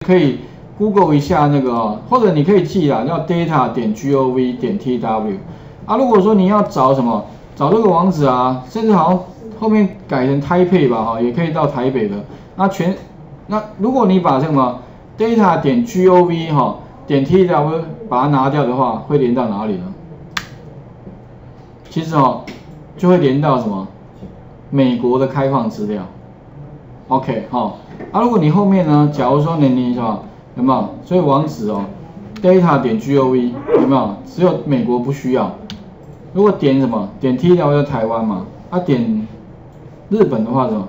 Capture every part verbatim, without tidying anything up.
可以 Google 一下那个、哦，或者你可以记啦，叫 data 点 gov 点 tw 啊。如果说你要找什么，找这个网址啊，甚至好像后面改成台北吧，哈，也可以到台北的。那全那如果你把这个什么 data 点 gov 哈点 tw 把它拿掉的话，会连到哪里呢？其实哦，就会连到什么美国的开放资料。OK 哈、哦，啊，如果你后面呢，假如说你你什么有没有？所以网址哦 ，data 点 gov 有没有？只有美国不需要。如果点什么点 T 掉就台湾嘛，啊点日本的话什么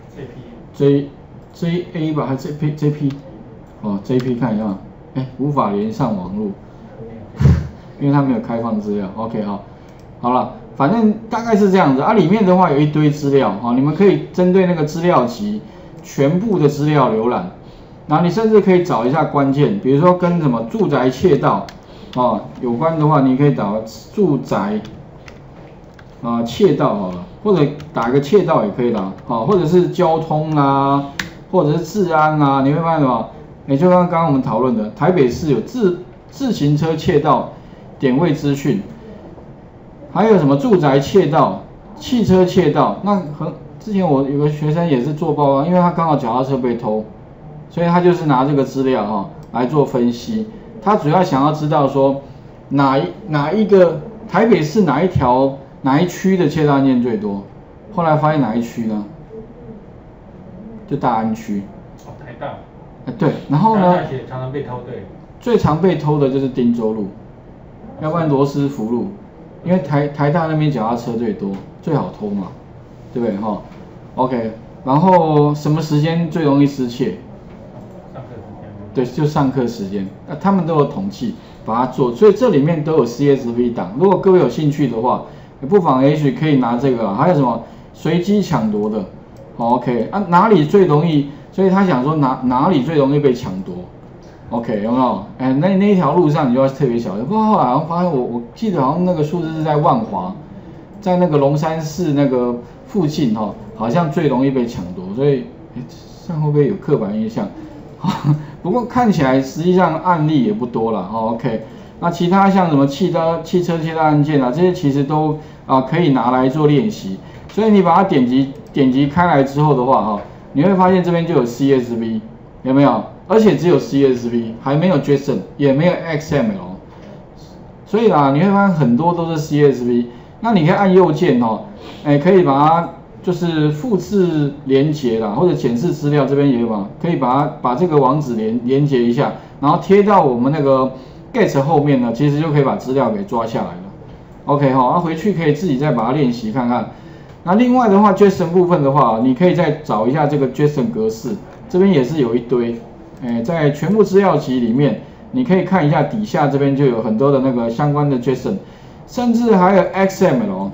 ？J J A 吧，还是 J P J P？ 哦 ，J P 看一下，哎，无法连上网络，因为它没有开放资料。OK 哈、哦，好了。反正大概是这样子啊，里面的话有一堆资料啊，你们可以针对那个资料集全部的资料浏览，然后你甚至可以找一下关键，比如说跟什么住宅窃盗啊有关的话，你可以打住宅啊窃盗好了，或者打个窃盗也可以啦，啊，或者是交通啊，或者是治安啊，你会发现什么？也就刚刚我们讨论的，台北市有自自行车窃盗点位资讯。还有什么住宅窃盗、汽车窃盗？那很之前我有个学生也是做报告，因为他刚好脚踏车被偷，所以他就是拿这个资料哈、哦、来做分析。他主要想要知道说哪一哪一个台北市哪一条哪一区的窃盗案件最多？后来发现哪一区呢？就大安区。 哦，台大。 哎对，然后呢？ 常常被偷对。 最常被偷的就是汀州路，要不然罗斯福路。因为台台大那边脚踏车最多，最好偷嘛，对不对哈 ？OK， 然后什么时间最容易失窃？ 上课时间。 对，就上课时间。那他们都有统计，把它做，所以这里面都有 C S V 档。如果各位有兴趣的话，不妨也许可以拿这个。还有什么随机抢夺的？好 ，OK， 啊哪里最容易？所以他想说哪哪里最容易被抢夺？ OK， 有没有？哎，那那一条路上你就要特别小心。不过后来好像发现我，我记得好像那个数字是在万华，在那个龙山寺那个附近哈、哦，好像最容易被抢夺。所以，哎，这样会不会有刻板印象？不过看起来实际上案例也不多了。哦 OK， 那其他像什么汽车汽车窃盗案件啊，这些其实都啊可以拿来做练习。所以你把它点击点击开来之后的话哈、哦，你会发现这边就有 C S V， 有没有？而且只有 C S V， 还没有 JSON， 也没有 X M L， 所以啦，你会发现很多都是 C S V。那你可以按右键哦，哎，可以把它就是复制连结啦，或者显示资料这边也有嘛，可以把它把这个网址连连接一下，然后贴到我们那个 get 后面呢，其实就可以把资料给抓下来了。OK 哈、哦，那回去可以自己再把它练习看看。那另外的话 ，JSON 部分的话，你可以再找一下这个 JSON 格式，这边也是有一堆。哎，在全部资料集里面，你可以看一下底下这边就有很多的那个相关的 JSON， 甚至还有 X M L。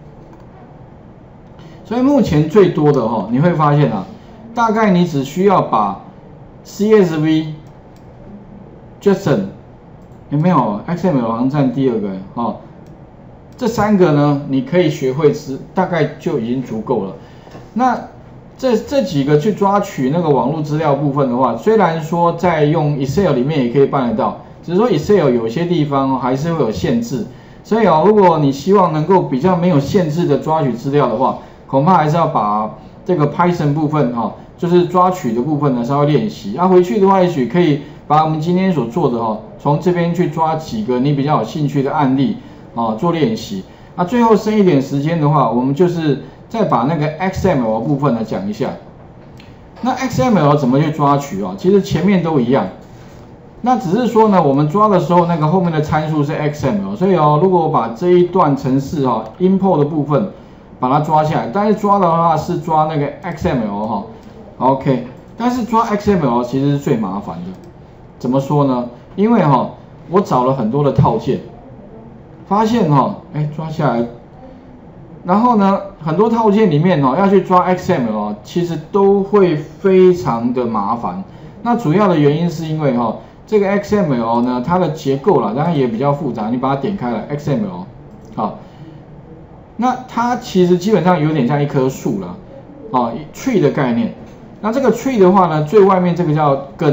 所以目前最多的哈、哦，你会发现啊，大概你只需要把 C S V、JSON 有没有 X M L 好像占第二个哦，这三个呢，你可以学会之，大概就已经足够了。那这这几个去抓取那个网络资料部分的话，虽然说在用 Excel 里面也可以办得到，只是说 Excel 有些地方还是会有限制，所以哦，如果你希望能够比较没有限制的抓取资料的话，恐怕还是要把这个 Python 部分哈、哦，就是抓取的部分呢稍微练习。那、啊、回去的话，也许可以把我们今天所做的哈、哦，从这边去抓几个你比较有兴趣的案例啊、哦、做练习。那、啊、最后剩一点时间的话，我们就是再把那个 X M L 部分呢讲一下。那 X M L 怎么去抓取啊？其实前面都一样，那只是说呢，我们抓的时候那个后面的参数是 X M L， 所以哦，如果我把这一段程式哈、哦、import 的部分把它抓下来，但是抓的话是抓那个 X M L 哈、哦、，OK， 但是抓 X M L 其实是最麻烦的。怎么说呢？因为哈、哦，我找了很多的套件，发现哈、哦，哎，抓下来。然后呢，很多套件里面哦，要去抓 X M L 哦，其实都会非常的麻烦。那主要的原因是因为哈、哦，这个 X M L 呢，它的结构啦，当然也比较复杂。你把它点开来 ，X M L， 好，那它其实基本上有点像一棵树啦，哦 ，tree 的概念。那这个 tree 的话呢，最外面这个叫根，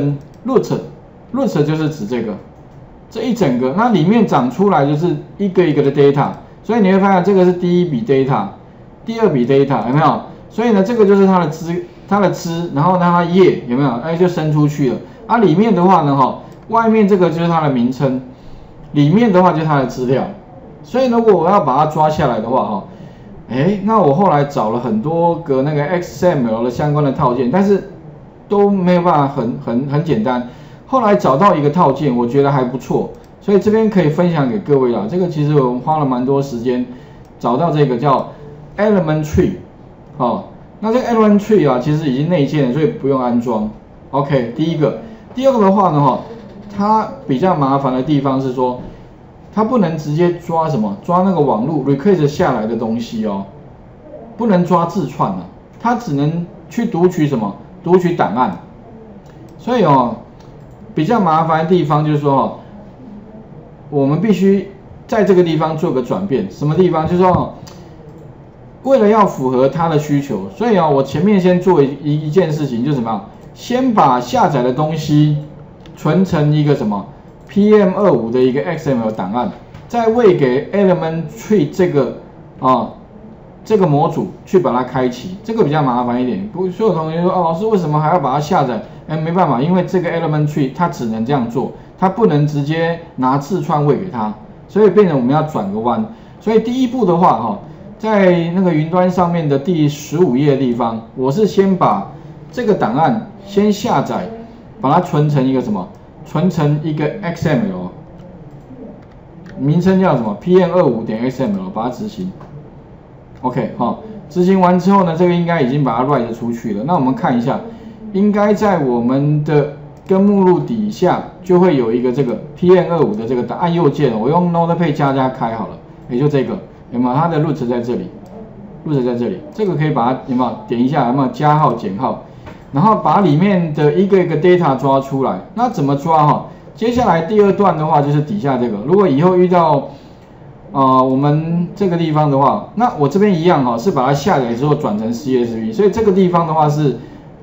root，root 就是指这个这一整个，那里面长出来就是一个一个的 data， 所以你会发现这个是第一笔 data， 第二笔 data 有没有？所以呢，这个就是它的枝，它的枝，然后呢它叶有没有？哎，就伸出去了。啊，里面的话呢，哈，外面这个就是它的名称，里面的话就是它的资料。所以如果我要把它抓下来的话，哈，哎，那我后来找了很多个那个 X M L 的相关的套件，但是都没有办法很很很简单。后来找到一个套件，我觉得还不错，所以这边可以分享给各位啦。这个其实我们花了蛮多时间找到这个叫 Element Tree， 哦，那这个 Element Tree 啊，其实已经内建了，所以不用安装。OK， 第一个，第二个的话呢，哈，它比较麻烦的地方是说，它不能直接抓什么，抓那个网络 request 下来的东西哦，不能抓字串啊，它只能去读取什么，读取档案。所以哦，比较麻烦的地方就是说，哦，我们必须在这个地方做个转变。什么地方？就是说，哦，为了要符合它的需求，所以啊，我前面先做一一件事情，就是什么？先把下载的东西存成一个什么 P M 二十五 的一个 X M L 档案，再喂给 Element Tree 这个啊这个模组去把它开启，这个比较麻烦一点。不，所有同学说，哦，老师为什么还要把它下载？哎，没办法，因为这个 Element Tree 它只能这样做，它不能直接拿字串喂给它，所以变成我们要转个弯。所以第一步的话，哈，在那个云端上面的第十五页的地方，我是先把这个档案先下载，把它存成一个什么？存成一个 X M L， 名称叫什么 ？P M 二十五 点 X M L， 把它执行。OK， 好，执行完之后呢，这个应该已经把它 write 出去了。那我们看一下，应该在我们的根目录底下就会有一个这个 P M 二十五 的这个档，按右键，我用 Notepad 加加开好了，也就这个，有没有？它的 root 在这里 ，root 在这里，这个可以把它有没有点一下，有没有加号减号？然后把里面的一个一个 data 抓出来，那怎么抓哈？接下来第二段的话就是底下这个，如果以后遇到啊、呃、我们这个地方的话，那我这边一样哈，是把它下载之后转成 C S V， 所以这个地方的话是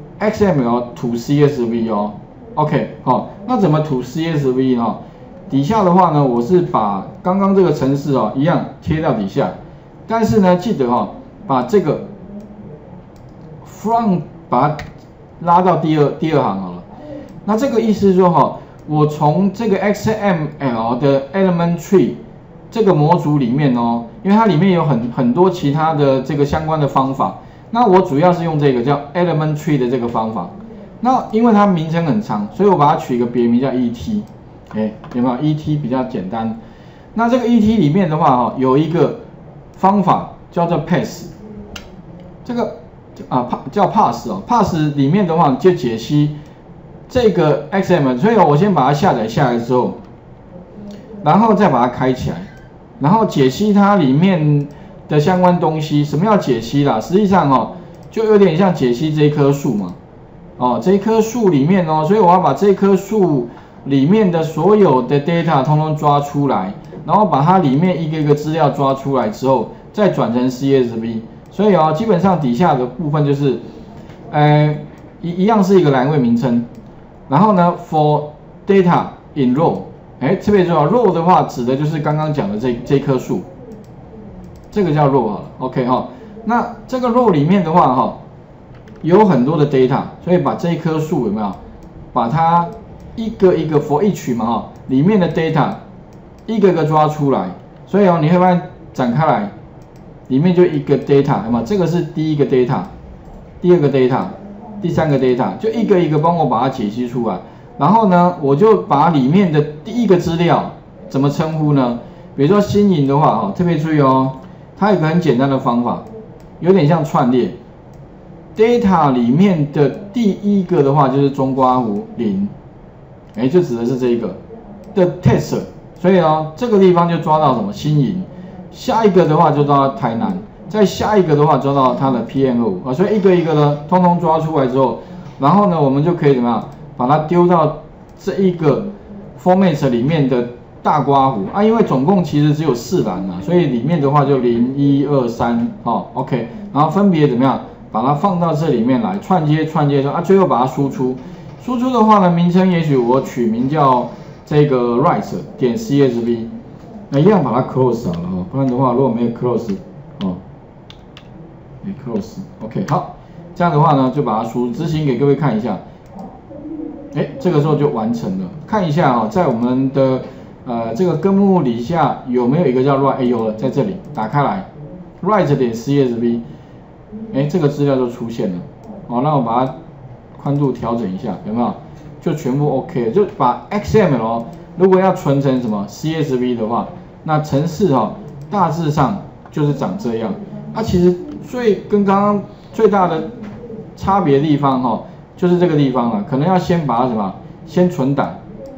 X M L to C S V 哦。OK， 好，那怎么 to C S V 呢？底下的话呢，我是把刚刚这个程式哦一样贴到底下，但是呢记得哈，把这个 from 把它拉到第二第二行好了，那这个意思是说哈，我从这个 X M L 的 Element Tree 这个模组里面哦，因为它里面有很很多其他的这个相关的方法，那我主要是用这个叫 Element Tree 的这个方法。那因为它名称很长，所以我把它取一个别名叫 E T， 哎，有没有 E T 比较简单？那这个 E T 里面的话哈，有一个方法叫做 Pass， 这个。啊，叫 pass 哦 ，pass 里面的话就解析这个 X M L， 所以我先把它下载下来之后，然后再把它开起来，然后解析它里面的相关东西。什么叫解析啦？实际上哦，就有点像解析这一棵树嘛，哦，这一棵树里面哦，所以我要把这棵树里面的所有的 data 通通抓出来，然后把它里面一个一个资料抓出来之后，再转成 C S V。所以哦，基本上底下的部分就是，呃，一一样是一个栏位名称，然后呢 ，for data in row， 哎，特别重要 ，row 的话指的就是刚刚讲的这这棵树，这个叫 row 好了 ，OK 哈、哦。那这个 row 里面的话哈、哦，有很多的 data， 所以把这一棵树有没有，把它一个一个 for each 嘛哈，里面的 data 一个个抓出来，所以哦，你会发现展开来。里面就一个 data， 有没有？这个是第一个 data， 第二个 data， 第三个 data， 就一个一个帮我把它解析出来。然后呢，我就把里面的第一个资料怎么称呼呢？比如说新颖的话，哈，特别注意哦，它有一个很简单的方法，有点像串列。data 里面的第一个的话就是中括弧零，哎，就指的是这一个的 test， 所以呢，这个地方就抓到什么新颖。下一个的话就抓到台南，再下一个的话抓到它的 P M 二十五 啊，所以一个一个呢，通通抓出来之后，然后呢，我们就可以怎么样，把它丢到这一个 format 里面的大括弧啊，因为总共其实只有四栏啊，所以里面的话就零一二三，哦 ，OK， 然后分别怎么样，把它放到这里面来串接串接说啊，最后把它输出， 输出的话呢，名称也许我取名叫这个 write 点 C S V， 那一样把它 close 好了哦，不然的话如果没有 close 哦，没 close，OK， 好，这样的话呢就把它输执行给各位看一下，哎，这个时候就完成了。看一下啊、哦，在我们的呃这个根目底下有没有一个叫 write？ 哎，有了，在这里打开来 ，write 点 C S V， 哎，这个资料就出现了。好，那我把它宽度调整一下，有没有？就全部 OK 了，就把 X M L 如果要存成什么 C S V 的话，那程式哈、哦、大致上就是长这样。啊，其实最跟刚刚最大的差别的地方哈、哦，就是这个地方了，可能要先把它什么，先存档，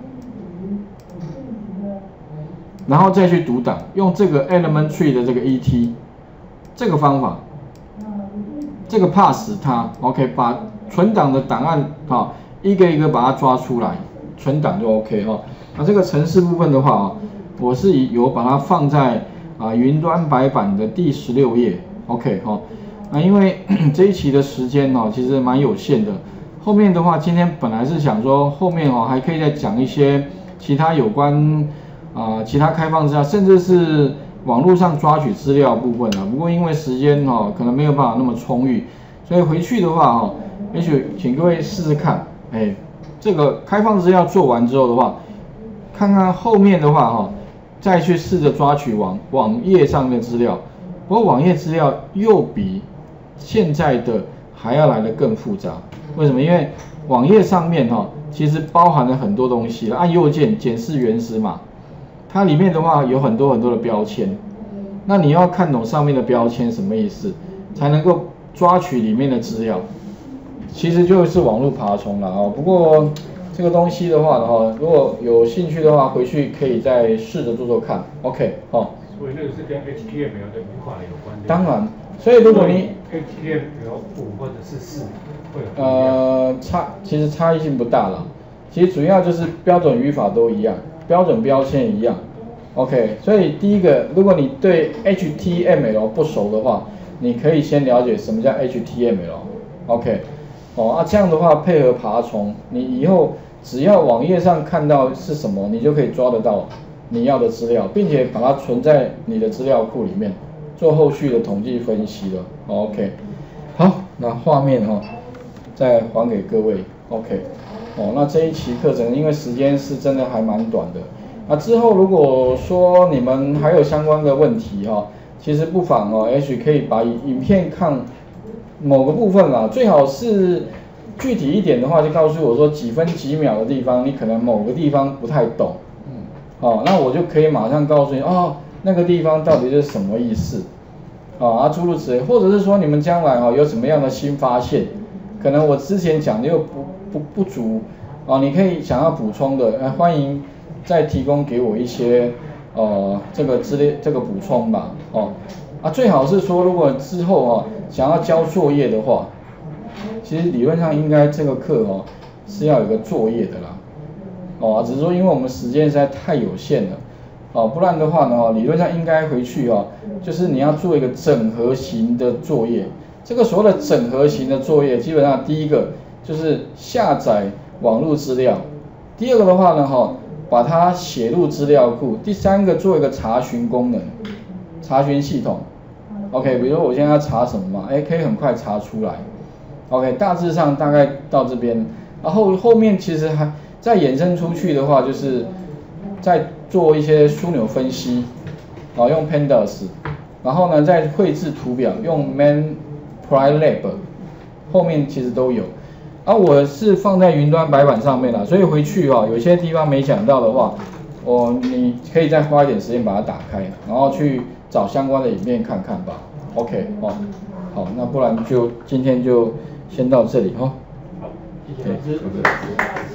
然后再去读档，用这个 element tree 的这个 E T 这个方法。这个 pass 它 ，OK， 把存档的档案哈、哦、一个一个把它抓出来，存档就 OK 哈、哦。那这个程式部分的话啊、哦，我是有把它放在啊云端白板的第十六页 ，OK 哈、哦。那因为这一期的时间哦其实蛮有限的，后面的话今天本来是想说后面哦还可以再讲一些其他有关啊、呃、其他开放资料，甚至是网络上抓取资料部分啊，不过因为时间哦可能没有办法那么充裕，所以回去的话哦，也许请各位试试看，哎，这个开放资料做完之后的话，看看后面的话哈，再去试着抓取网网页上的资料，不过网页资料又比现在的还要来得更复杂，为什么？因为网页上面哈其实包含了很多东西，按右键检视原始码。它里面的话有很多很多的标签，那你要看懂上面的标签什么意思，才能够抓取里面的资料，其实就是网络爬虫了哦。不过这个东西的话呢，哈，如果有兴趣的话，回去可以再试着做做看 ，OK， 哦。 所以那个是跟 H T M L 的语法有关的。 当然，所以如果你 H T M L 五或者是四会有不一样。 呃差其实差异性不大了，其实主要就是标准语法都一样。标准标签一样 ，OK， 所以第一个，如果你对 H T M L 不熟的话，你可以先了解什么叫 H T M L，OK， 哦，啊这样的话配合爬虫，你以后只要网页上看到是什么，你就可以抓得到你要的资料，并且把它存在你的资料库里面，做后续的统计分析了 ，OK， 好，那画面哈、哦，再还给各位 ，OK。哦，那这一期课程因为时间是真的还蛮短的，那之后如果说你们还有相关的问题哈、哦，其实不妨哦，也许可以把影片看某个部分啦，最好是具体一点的话，就告诉我说几分几秒的地方，你可能某个地方不太懂，嗯，哦，那我就可以马上告诉你哦，那个地方到底是什么意思，啊，诸如此类，或者是说你们将来哦有什么样的新发现，可能我之前讲的又不。不不足啊，你可以想要补充的，呃，欢迎再提供给我一些呃这个资料这个补充吧，哦，啊最好是说如果之后啊想要交作业的话，其实理论上应该这个课哦是要有个作业的啦，哦，只是说因为我们时间实在太有限了，哦，不然的话呢，理论上应该回去哦，就是你要做一个整合型的作业，这个所谓的整合型的作业，基本上第一个。就是下载网络资料，第二个的话呢，哈，把它写入资料库，第三个做一个查询功能，查询系统 ，OK， 比如说我现在要查什么嘛，哎，可以很快查出来 ，OK， 大致上大概到这边，然后后面其实还再衍生出去的话，就是再做一些枢纽分析，啊，用 Pandas， 然后呢再绘制图表，用 Matplotlib， 后面其实都有。啊，我是放在云端白板上面啦，所以回去啊，有些地方没讲到的话，我你可以再花一点时间把它打开，然后去找相关的影片看看吧。OK， 哦，好，那不然就今天就先到这里哈。 好，谢谢老师。